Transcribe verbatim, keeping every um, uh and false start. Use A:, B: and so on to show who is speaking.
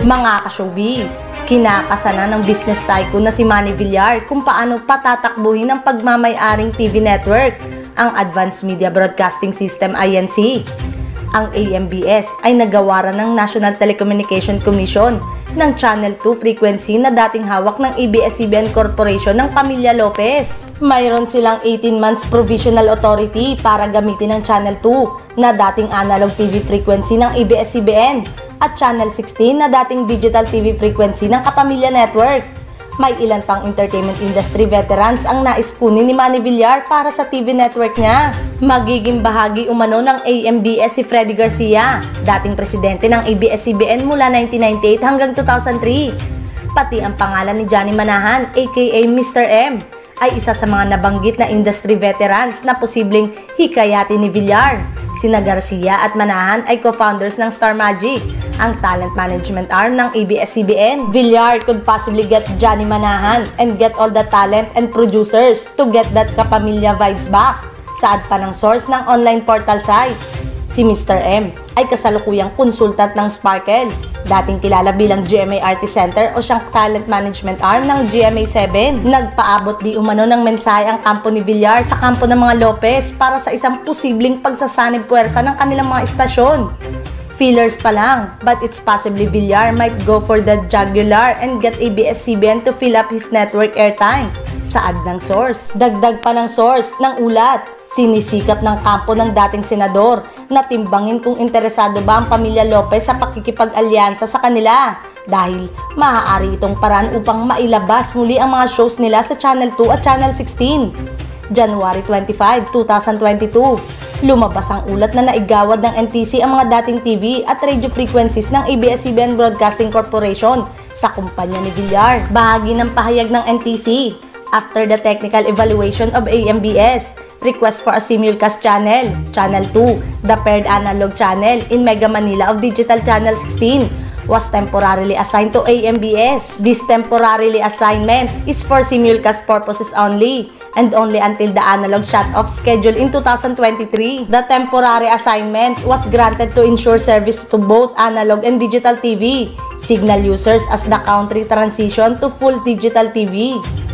A: Mga ka-showbiz, kinakasana ng business tycoon na si Manny Villar kung paano patatakbuhin ang pagmamayaring T V network, ang Advanced Media Broadcasting System I N C. Ang A M B S ay nagawaran ng National Telecommunication Commission ng Channel two frequency na dating hawak ng A B S C B N Corporation ng Pamilya Lopez. Mayroon silang eighteen months provisional authority para gamitin ang Channel two na dating analog T V frequency ng A B S C B N at Channel sixteen na dating digital T V frequency ng Kapamilya Network. May ilan pang entertainment industry veterans ang nais kunin ni Manny Villar para sa T V network niya. Magiging bahagi umano ng A M B S si Freddy Garcia, dating presidente ng A B S C B N mula nineteen ninety-eight hanggang two thousand three. Pati ang pangalan ni Johnny Manahan aka Mister M ay isa sa mga nabanggit na industry veterans na posibleng hikayati ni Villar. Sina Garcia at Manahan ay co-founders ng Star Magic, ang talent management arm ng A B S C B N. Villar could possibly get Johnny Manahan and get all the talent and producers to get that Kapamilya vibes back. Saad pa ng source ng online portal site. Si Mister M ay kasalukuyang consultant ng Sparkle, dating kilala bilang G M A Artist Center o siyang talent management arm ng G M A seven. Nagpaabot di umano ng mensahe ang kampo ni Villar sa kampo ng mga Lopez para sa isang posibleng pagsasanib puwersa ng kanilang mga istasyon. Feelers pa lang, but it's possibly Villar might go for the jugular and get A B S C B N to fill up his network airtime. Saad ng source. Dagdag pa ng source ng ulat, sinisikap ng kampo ng dating senador na timbangin kung interesado ba ang pamilya Lopez sa pakikipag-alyansa sa kanila dahil maaari itong paraan upang mailabas muli ang mga shows nila sa Channel two at Channel sixteen. January twenty-fifth, two thousand twenty-two. Lumabas ang ulat na naigawad ng N T C ang mga dating T V at radio frequencies ng A B S C B N Broadcasting Corporation sa kumpanya ni Villar. Bahagi ng pahayag ng N T C, after the technical evaluation of A M B S, request for a simulcast channel, Channel two, the paired analog channel in Mega Manila of Digital Channel sixteen, was temporarily assigned to A M B S. This temporarily assignment is for simulcast purposes only and only until the analog shut-off schedule in two thousand twenty-three. The temporary assignment was granted to ensure service to both analog and digital T V signal users as the country transition to full digital T V.